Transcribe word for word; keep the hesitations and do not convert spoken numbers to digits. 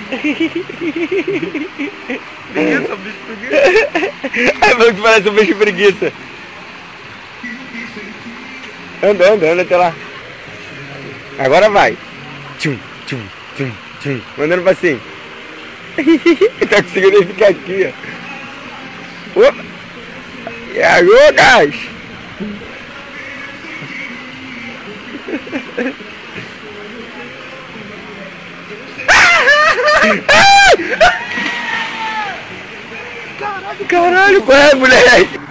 Preguiça, bicho preguiça. Aí falou que parece um bicho preguiça. Anda, anda, anda até lá. Agora vai. Tchum, tchum, tchum, tchum. Mandando pra cima. Tá conseguindo nem ficar aqui, ó. Opa! E agora, gás? Caralho, qual é, moleque?